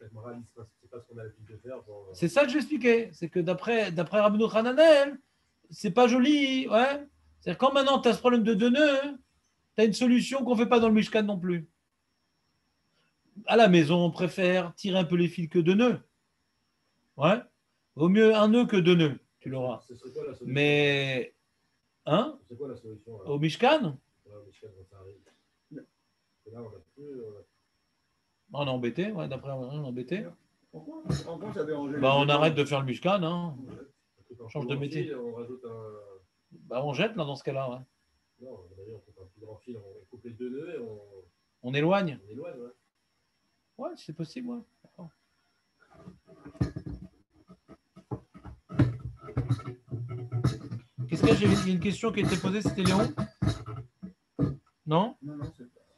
C'est ça que j'expliquais, c'est que d'après, d'après Rabbeinu Hananel, c'est pas joli, ouais. C'est-à-dire, quand maintenant tu as ce problème de deux nœuds, tu as une solution qu'on ne fait pas dans le Mishkan non plus. À la maison, on préfère tirer un peu les fils que deux nœuds. Ouais. Vaut mieux un nœud que deux nœuds, tu l'auras. Mais, hein? C'est quoi la solution? Au Mishkan? Ouais, au Mishkan, quand ça arrive. Et là, on a plus. Euh... On est embêté, ouais, d'après on est embêté. Pourquoi Pourquoi ça dérangeait Bah, les on deux arrête dents de faire le muscan, hein. On Change de métier. fil, on rajoute un. Bah, on jette là dans ce cas-là, ouais. Non, d'ailleurs, on coupe un plus grand fil, on coupe les deux nœuds et on. On éloigne. On éloigne, ouais. Ouais, c'est possible, ouais. D'accord. Qu'est-ce qu'il y a? J'ai il y a une question qui a été posée, c'était Léon? Non? Non, non, c'est pas.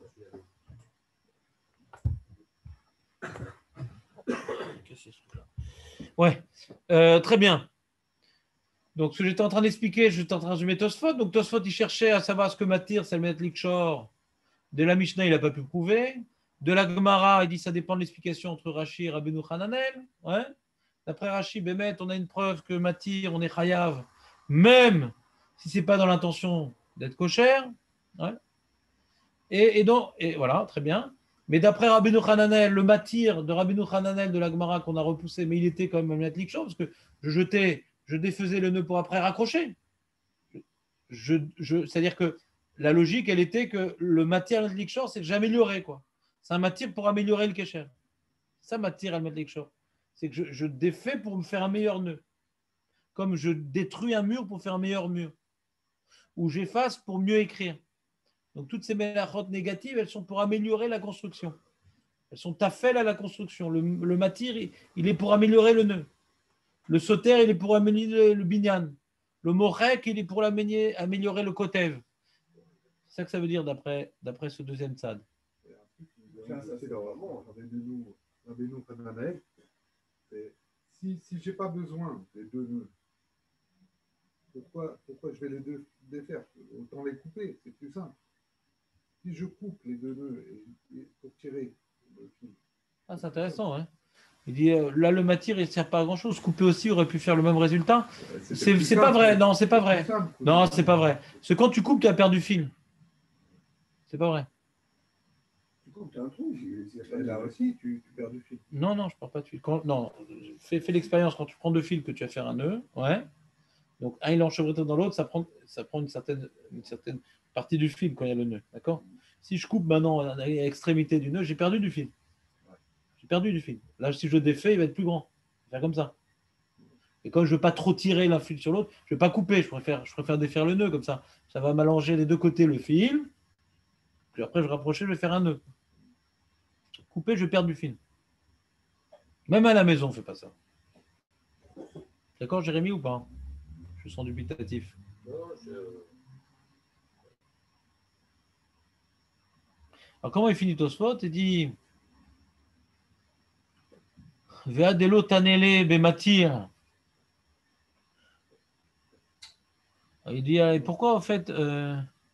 Ouais, euh, très bien. Donc, ce que j'étais en train d'expliquer, j'étais en train de résumer Tosfot. Donc, Tosfot, il cherchait à savoir ce que Matir, c'est le Met Likshor. De la Mishnah, il n'a pas pu prouver. De la Gemara, il dit ça dépend de l'explication entre Rashi et Rabbeinu Hananel. Ouais. D'après Rashi, Bémet, on a une preuve que Matir, on est chayav, même si ce n'est pas dans l'intention d'être kosher. Ouais. Et, et donc, et voilà, très bien. Mais d'après Rabbeinu Hananel, le matir de Rabbeinu Hananel de la Gemara qu'on a repoussé, mais il était quand même un likshor, parce que je jetais, je défaisais le nœud pour après raccrocher. Je, je, c'est-à-dire que la logique, elle était que le matir al likshor, c'est que j'améliorais, quoi. C'est un matir pour améliorer le kesher. Ça, matir al likshor. C'est que je, je défais pour me faire un meilleur nœud. Comme je détruis un mur pour faire un meilleur mur. Ou j'efface pour mieux écrire. Donc toutes ces mélachot négatives, elles sont pour améliorer la construction. Elles sont tafel à la construction. Le, le matir, il, il est pour améliorer le nœud. Le sauter, il est pour améliorer le binyan. Le morek, il est pour améliorer le kotev. C'est ça que ça veut dire d'après, d'après ce deuxième tzad. Ça, c'est vraiment Rabbeinu Hananel. Si, si je n'ai pas besoin des deux nœuds, pourquoi, pourquoi je vais les deux défaire? Autant les couper, c'est plus simple. Si je coupe les deux nœuds et, et pour tirer le fil. Ah, c'est intéressant, hein. Il dit euh, là le matir il ne sert pas à grand chose. Couper aussi aurait pu faire le même résultat. C'est, c'est pas vrai. Non, c'est pas vrai. Non, c'est pas vrai. Parce que quand tu coupes, tu as perdu fil. C'est pas vrai. Tu coupes, tu as un trou. Là aussi, tu, tu perds du fil. Non, non, je ne perds pas de fil. Quand, non, fais, fais l'expérience quand tu prends deux fils que tu vas faire un nœud. Ouais. Donc un il est enchevêtré dans l'autre, ça prend, ça prend une certaine, une certaine partie du fil quand il y a le nœud. D'accord? Si je coupe maintenant à l'extrémité du nœud, j'ai perdu du fil. J'ai perdu du fil. Là, si je le défais, il va être plus grand. Je vais faire comme ça. Et quand je ne veux pas trop tirer l'un fil sur l'autre, je ne vais pas couper. Je préfère, je préfère défaire le nœud comme ça. Ça va m'allonger les deux côtés le fil. Puis après, je vais rapprocher, je vais faire un nœud. Couper, je vais perdre du fil. Même à la maison, on ne fait pas ça. D'accord, Jérémy, ou pas? Je sens dubitatif. Non, je... Alors, comment il finit Tosfot? Il dit Ve'adelo tanele bematir. Il dit et pourquoi en fait euh...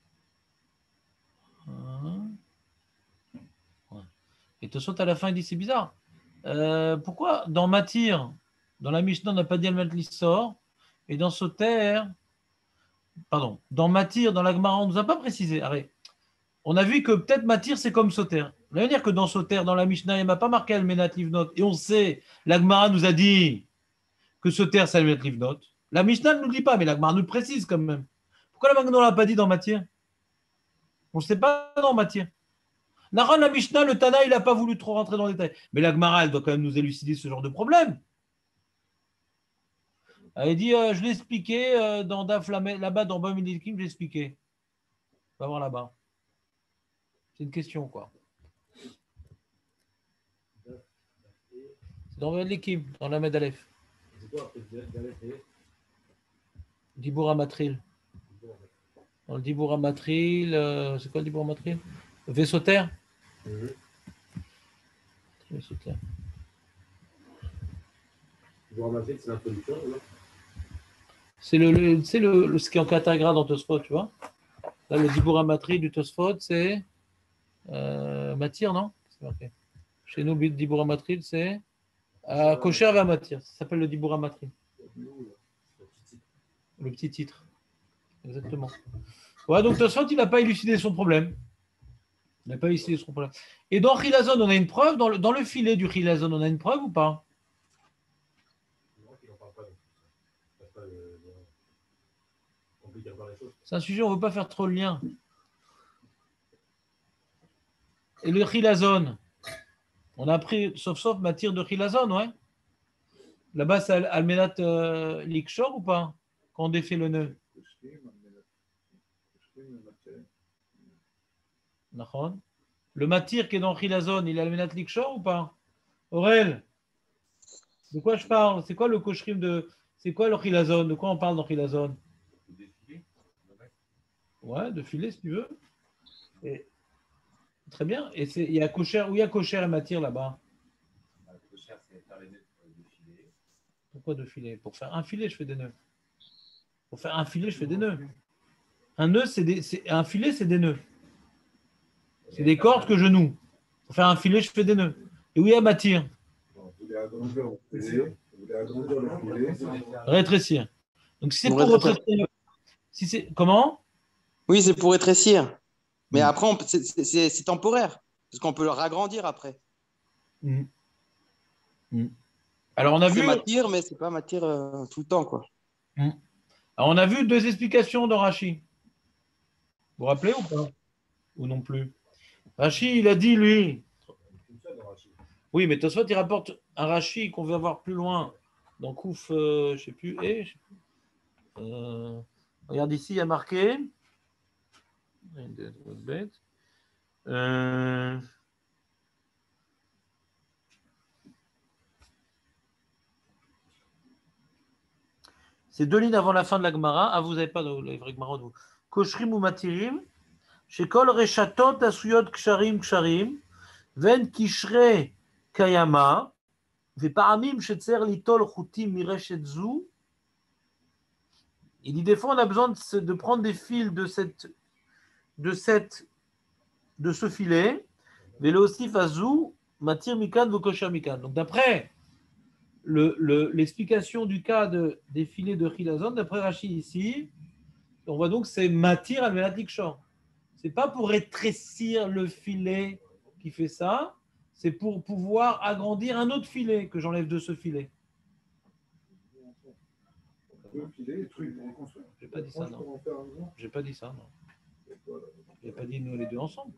et Tosfot à la fin il dit c'est bizarre. Euh, pourquoi dans Matir, dans la Mishnah on n'a pas dit Almat Lissor et dans Soter, pardon, dans Matir, dans la Gemara on ne nous a pas précisé. Arrête. On a vu que peut-être Matir, c'est comme Soter. Ça veut dire que dans Soter, dans la Mishnah, il ne m'a pas marqué Almenat Livnot. Et on sait, la Gemara nous a dit que Soter, c'est Almenat Livnot. La Mishnah ne nous dit pas, mais la Gemara nous le précise quand même. Pourquoi la Gemara ne l'a pas dit dans Matir? On ne sait pas dans Matir. Naran, la Mishnah, le Tana, il n'a pas voulu trop rentrer dans les détails. Mais la Gemara, elle doit quand même nous élucider ce genre de problème. Elle dit, euh, je l'ai expliqué euh, dans Daf, là-bas, dans Bam Milikim, je l'ai expliqué. On va voir là-bas. C'est une question, quoi. C'est dans l'équipe, dans la Medalef. C'est quoi après Dalef et Diboura Matril. Dans le Diboura Matril, euh, c'est quoi le Diboura Matril? Vaisseau terre. mmh. Vaisseau terre. Diboura Matril, c'est l'introduction, non? C'est le, le, c'est le, le, ce qui est en catagra dans Tosfot, tu vois. Là, le Diboura Matril du Tosfot, c'est euh, Matir, non? C'est marqué. Chez nous, le Diboura Matril, c'est euh, Kosher va Matir. Ça s'appelle le Diboura Matril. Le petit titre. Exactement. Ouais, donc Tosfot, il n'a pas élucidé son problème. Il n'a pas élucidé son problème. Et dans Chilazon, on a une preuve. Dans le, dans le filet du Chilazon, on a une preuve ou pas? C'est un sujet, on ne veut pas faire trop le lien. Et le chilazone, on a pris, sauf sauf, matière de chilazone, ouais. Là-bas, c'est al- almenat euh, likshor ou pas? Quand on défait le nœud. Nachon. Le matir qui est dans chilazone, il est almenat likshor ou pas? Aurel, de quoi je parle? C'est quoi le koshrim de. C'est quoi le chilazone? De quoi on parle dans chilazone? Ouais, de filet si tu veux. Et- Très bien. Et c'est- il y a kosher, où il y a kosher et matir là-bas? Pourquoi deux filets? Pour faire un filet, je fais des nœuds. Pour faire un filet, je fais des nœuds. Un nœud, c'est des, c'est- un filet, c'est des nœuds. C'est des cordes que je noue. Pour faire un filet, je fais des nœuds. Et où il y a matir? Vous voulez agrandir le filet, vous voulez agrandir le filet. Rétrécir. Donc si c'est Pour pour rétrécir. rétrécir, si c'est comment? Oui, c'est pour rétrécir. Mais Mm. après, on peut- c'est- c'est c'est- c'est temporaire. Parce qu'on peut le ragrandir après. Mm. Mm. Alors on a C'est vu, matière, mais c'est pas matière euh, tout le temps, quoi. Mm. Alors, on a vu deux explications de Rashi. Vous vous rappelez ou pas? Ou non plus? Rashi, il a dit lui. Oui, mais Tosfot, il rapporte un Rashi qu'on veut voir plus loin. Dans Kouf, euh, je ne sais plus. Et, je sais plus. Euh, regarde ici, il y a marqué. Euh, c'est deux lignes avant la fin de la Gemara. Ah, vous n'avez pas de la vraie Gemara. vous. Koshrim ou Matirim. Chez Kol Reshatot Asuyot Ksharim Ksharim. Ven Kishre Kayama. Vepa'amim Shetzer Litol Chutim Mireshet Zu. Il dit des fois on a besoin de, de prendre des fils de cette de cette de ce filet. Velosif Azou Matir Mikan Vokosher Mikan. Donc d'après le, le, l'explication du cas de, des filets de Chilazon, d'après Rachid ici, on voit donc que c'est Matir Almenat Likshor. C'est pas pour rétrécir le filet qui fait ça, c'est pour pouvoir agrandir un autre filet que j'enlève de ce filet. Deux filets, les trucs pour reconstruire. J'ai pas dit ça, non. Pour en faire un grand. J'ai pas dit ça, non. J'ai pas dit nous les deux ensemble.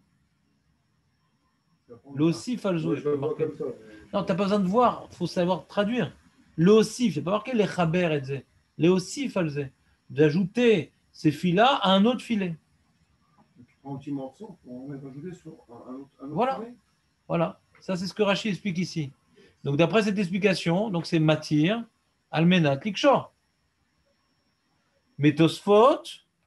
Le aussi falzo, Moi, je je peux le vois marquer. comme ça. mais- Non, t'as pas besoin de voir, il faut savoir traduire. Le aussi, je pas marqué les chaber et zé. Les aussi falze. D'ajouter ces fils-là à un autre filet. Tu prends un petit morceau pour en mettre ajouter sur un, un autre. Un autre Voilà. filet. Voilà, ça c'est ce que Rachid explique ici. Donc d'après cette explication, donc c'est Matir, Almenat, Likshor. Mais Tosfot,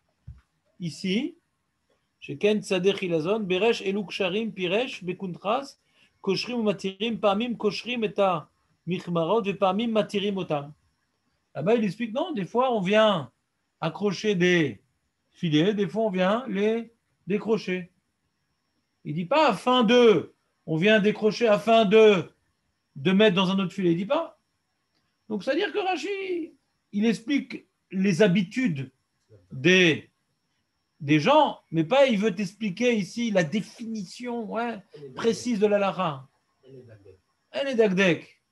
ici, chez Ken Tzader Chilazon, Beresh Eluk Sharim, Piresh, Bekuntras, Koshrim ou Matirim, Pamim, Koshrim et ta Michmarot, et Pamim, Matirim otam. Là-bas, il explique non, des fois on vient accrocher des filets, des fois on vient les décrocher. Il ne dit pas afin de, on vient décrocher afin de, de mettre dans un autre filet. Il ne dit pas. Donc, c'est-à-dire que Rachid, il explique les habitudes des, des gens, mais pas il veut t'expliquer ici la définition ouais, précise de la lara. Elle est d'Agdek.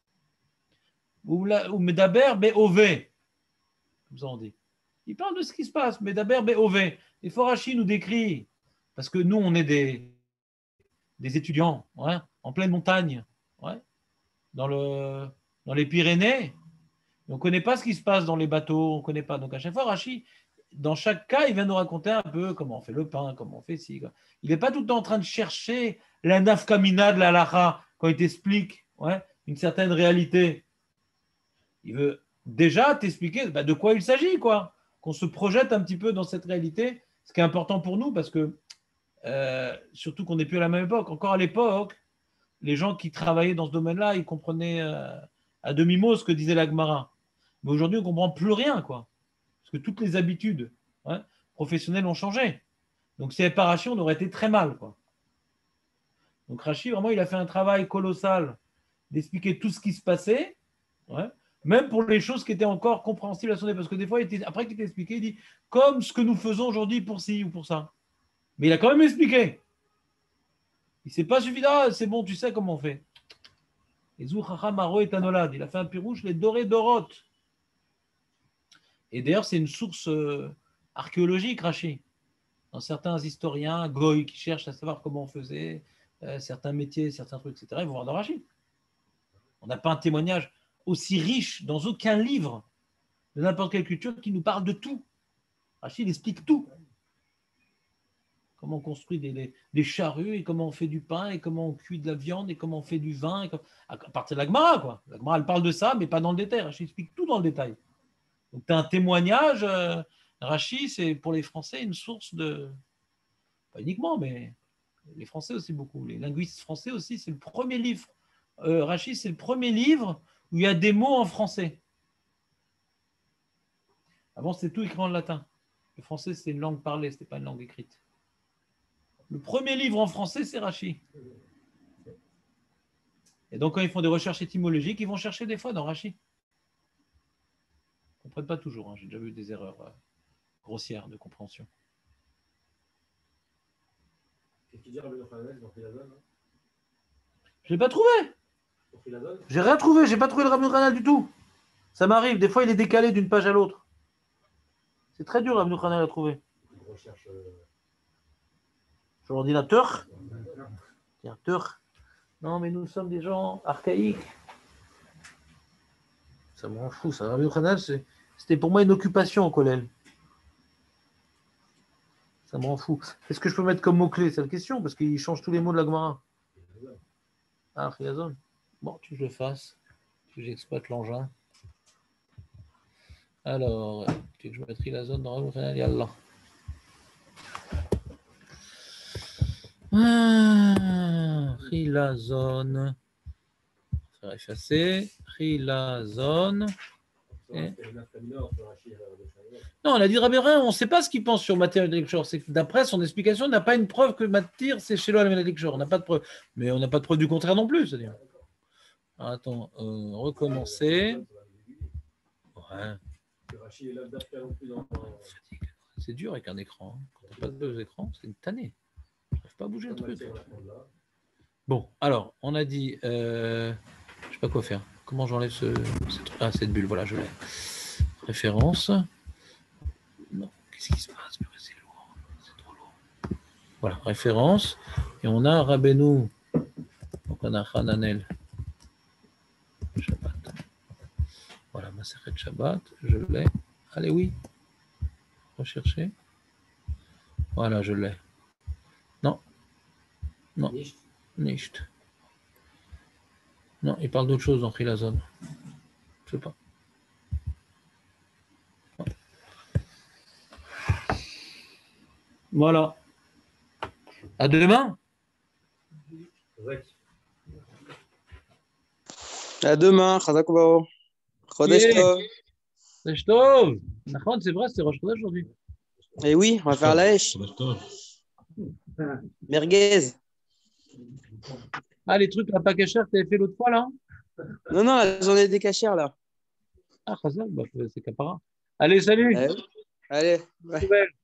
Ou Medaber Be'ove. Comme ça on dit. Il parle de ce qui se passe. Medaber Be'ove. Et Forachi nous décrit, parce que nous, on est des, des étudiants ouais, en pleine montagne, ouais, dans, le, dans les Pyrénées. On ne connaît pas ce qui se passe dans les bateaux, on ne connaît pas. Donc à chaque fois, Rachid, dans chaque cas, il vient nous raconter un peu comment on fait le pain, comment on fait ci. Quoi. Il n'est pas tout le temps en train de chercher la nafkamina de la lacha quand il t'explique ouais, une certaine réalité. Il veut déjà t'expliquer bah, de quoi il s'agit, quoi. Qu'on se projette un petit peu dans cette réalité, ce qui est important pour nous parce que Euh, surtout qu'on n'est plus à la même époque. Encore à l'époque, les gens qui travaillaient dans ce domaine-là, ils comprenaient euh, à demi-mot ce que disait la Gemara. Mais aujourd'hui, on ne comprend plus rien, quoi. Parce que toutes les habitudes ouais, professionnelles ont changé. Donc, ces réparations, on aurait été très mal, quoi. Donc, Rachid, vraiment, il a fait un travail colossal d'expliquer tout ce qui se passait, ouais, même pour les choses qui étaient encore compréhensibles à son époque. Parce que des fois, il était, après qu'il t'ait expliqué, il dit comme ce que nous faisons aujourd'hui pour ci ou pour ça. Mais il a quand même expliqué. Il ne s'est pas suffi ah, c'est bon, tu sais comment on fait. Et Zouchacham Maro et Tanolad, il a fait un pirouche, les dorés d'Oroth. Et d'ailleurs, c'est une source euh, archéologique, Rachi. dans certains historiens, Goy, qui cherchent à savoir comment on faisait, euh, certains métiers, certains trucs, et cetera, ils vont voir dans Rachid. On n'a pas un témoignage aussi riche dans aucun livre de n'importe quelle culture qui nous parle de tout. Rachid explique tout. Comment on construit des, des, des charrues, et comment on fait du pain, et comment on cuit de la viande, et comment on fait du vin, et comme... à partir de la Gemara, quoi. La Gemara, elle parle de ça, mais pas dans le détail. Rachid explique tout dans le détail. Donc, tu as un témoignage. Euh, Rachid, c'est pour les Français une source de... Pas uniquement, mais les Français aussi beaucoup. Les linguistes français aussi, c'est le premier livre. Euh, Rachid, c'est le premier livre où il y a des mots en français. Avant, c'était tout écrit en latin. Le français, c'est une langue parlée, ce n'était pas une langue écrite. Le premier livre en français, c'est Rachid. Et donc, quand ils font des recherches étymologiques, ils vont chercher des fois dans Rachid. Ils ne comprennent pas toujours. Hein. J'ai déjà vu des erreurs euh, grossières de compréhension. Qu'est-ce qu'il dit Rabbi Yochanan dans Khilazon? Je ne l'ai pas trouvé. Dans Khilazon? J'ai rien trouvé. Je n'ai pas trouvé le Rabbi Yochanan du tout. Ça m'arrive. Des fois, il est décalé d'une page à l'autre. C'est très dur, Rabbi Yochanan, à trouver. Une recherche. Euh... Sur l'ordinateur. Ordinateur. Non, mais nous sommes des gens archaïques. Ça m'en fout, ça. Rabbi Yochanan, c'était pour moi une occupation au collège. Ça m'en fout. Qu'est-ce que je peux mettre comme mot-clé? C'est la question, parce qu'il change tous les mots de la Gemara. Ah, Khilazon. Bon, tu que je le fasse. Tu veux que j'exploite l'engin. Alors, tu veux que je mette Khilazon dans Rabbi Yochanan? Yallah. Ah, Khilazon. On va effacer. Khilazon. Et... Non, on a dit Rabbi Yochanan, on ne sait pas ce qu'il pense sur Matir Lecture. C'est que d'après son explication, on n'a pas une preuve que Matir, c'est chez l'Olam Lecture. On n'a pas de preuve. Mais on n'a pas de preuve du contraire non plus. C'est-à-dire. Attends, euh, recommencer. Ouais. C'est dur avec un écran. Hein. Quand on n'a pas de deux écrans, c'est une tannée. Je n'arrive pas à bouger le truc. Bon, alors, on a dit. Euh, je ne sais pas quoi faire. Comment j'enlève ce, ce truc? Ah, cette bulle, voilà, je l'ai. Référence. Non, qu'est-ce qui se passe? C'est lourd. C'est trop lourd. Voilà, référence. Et on a Rabbeinu. Donc, on a Hananel. Shabbat. Voilà, Masechet Shabbat. Je l'ai. Allez, oui. Rechercher. Voilà, je l'ai. Non. Non. Nicht. Non, il parle d'autre chose dans Khilazon. Je sais pas. Voilà. À demain. À demain. Chazak Ubao. Chodesh Tov. Chodesh Tov. C'est vrai, c'est Rosh Chodesh aujourd'hui. Et oui, on va faire la hache. Merguez. Ah, les trucs, la pas cachère, tu avais fait l'autre fois, là? Non, non, la journée des cachères, là. Ah, Chazak, bah, c'est Capara. Allez, salut. Allez. Allez. Ouais.